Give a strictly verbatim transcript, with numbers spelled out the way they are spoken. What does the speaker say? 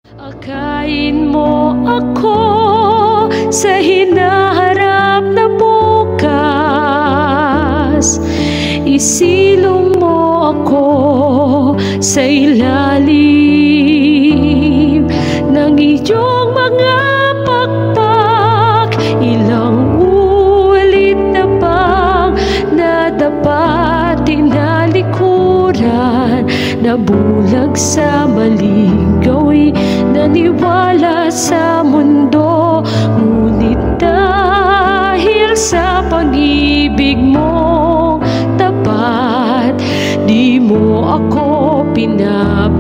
Akayin mo ako sa hinaharap na bukas. Isilong mo ako sa ilalim ng iyong mga pakpak. Ilang ulit na bang nadapa tinalikuran, nabulag sa maling gawin, naniwala sa mundo. Ngunit dahil sa pag-ibig mo tapat, di mo ako pinapakinggan.